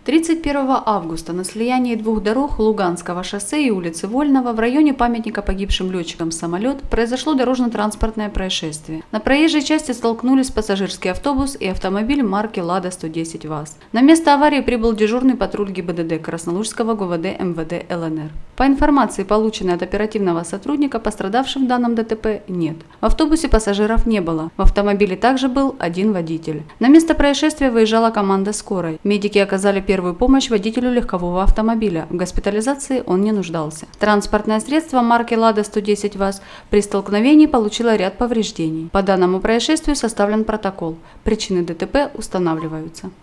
31 августа на слиянии двух дорог Луганского шоссе и улицы Вольного в районе памятника погибшим летчикам самолет произошло дорожно-транспортное происшествие. На проезжей части столкнулись пассажирский автобус и автомобиль марки «Лада-110 ВАЗ». На место аварии прибыл дежурный патруль ГИБДД Краснолужского ГУВД МВД ЛНР. По информации, полученной от оперативного сотрудника, пострадавших в данном ДТП нет. В автобусе пассажиров не было. В автомобиле также был один водитель. На место происшествия выезжала команда скорой. Медики оказали первую помощь водителю легкового автомобиля. В госпитализации он не нуждался. Транспортное средство марки «Лада-110 ВАЗ» при столкновении получило ряд повреждений. По данному происшествию составлен протокол. Причины ДТП устанавливаются.